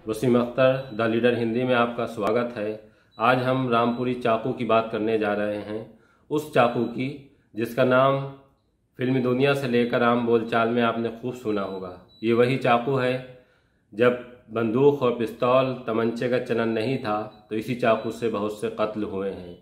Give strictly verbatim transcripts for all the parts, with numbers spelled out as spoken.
Wasim Akhtar the leader Hindi में आपका स्वागत है। आज हम रामपुरी चाकू की बात करने जा रहे हैं, उस चाकू की जिसका नाम फिल्मी दुनिया से लेकर आम बोलचाल में आपने खूब सुना होगा। ये वही चाकू है, जब बंदूक और पिस्तौल तमंचे का चलन नहीं था तो इसी चाकू से बहुत से कत्ल हुए हैं।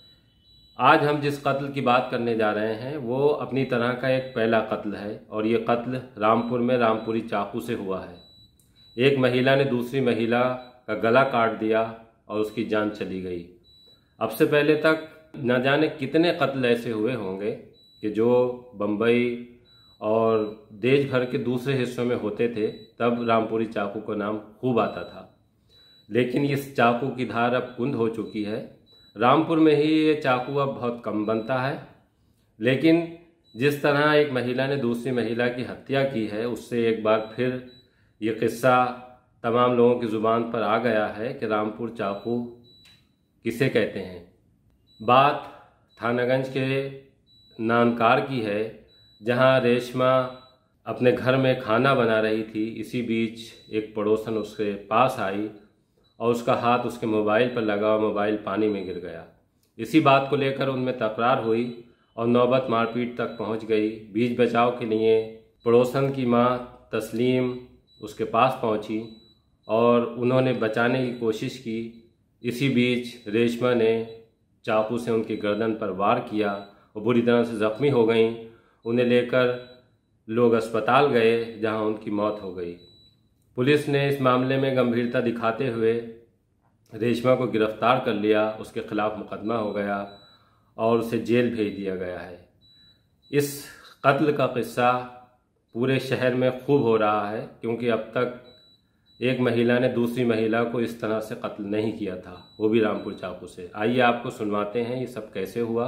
आज हम जिस कत्ल की बात करने जा रहे हैं वो अपनी तरह का एक पहला कत्ल है और ये कत्ल रामपुर में रामपुरी चाकू से हुआ है। एक महिला ने दूसरी महिला का गला काट दिया और उसकी जान चली गई। अब से पहले तक न जाने कितने कत्ल ऐसे हुए होंगे कि जो बम्बई और देश भर के दूसरे हिस्सों में होते थे, तब रामपुरी चाकू का नाम खूब आता था। लेकिन इस चाकू की धार अब कुंद हो चुकी है। रामपुर में ही ये चाकू अब बहुत कम बनता है। लेकिन जिस तरह एक महिला ने दूसरी महिला की हत्या की है, उससे एक बार फिर ये किस्सा तमाम लोगों की ज़ुबान पर आ गया है कि रामपुर चाकू किसे कहते हैं। बात थानागंज के नानकार की है, जहां रेशमा अपने घर में खाना बना रही थी। इसी बीच एक पड़ोसन उसके पास आई और उसका हाथ उसके मोबाइल पर लगा और मोबाइल पानी में गिर गया। इसी बात को लेकर उनमें तकरार हुई और नौबत मारपीट तक पहुंच गई। बीच बचाव के लिए पड़ोसन की मां तस्लीम उसके पास पहुंची और उन्होंने बचाने की कोशिश की। इसी बीच रेशमा ने चाकू से उनकी गर्दन पर वार किया और बुरी तरह से ज़ख्मी हो गईं। उन्हें लेकर लोग अस्पताल गए, जहां उनकी मौत हो गई। पुलिस ने इस मामले में गंभीरता दिखाते हुए रेशमा को गिरफ्तार कर लिया। उसके खिलाफ मुकदमा हो गया और उसे जेल भेज दिया गया है। इस कत्ल का किस्सा पूरे शहर में खूब हो रहा है, क्योंकि अब तक एक महिला ने दूसरी महिला को इस तरह से कत्ल नहीं किया था, वो भी रामपुर चाकू से। आइए आपको सुनवाते हैं ये सब कैसे हुआ।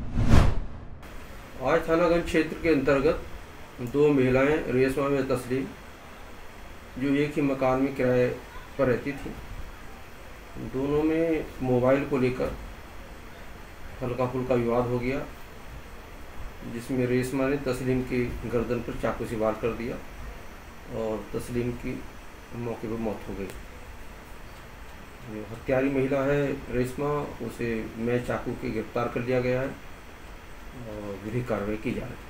आज थानागंज क्षेत्र के अंतर्गत दो महिलाएं रेशमा व तस्लीम, जो एक ही मकान में किराए पर रहती थी, दोनों में मोबाइल को लेकर हल्का फुल्का विवाद हो गया, जिसमें रेशमा ने तस्लीम की गर्दन पर चाकू से वार कर दिया और तस्लीम की मौके पर मौत हो गई। जो हत्यारी महिला है रेशमा, उसे मैं चाकू के गिरफ्तार कर लिया गया है और विधिक कार्रवाई की जा रही है।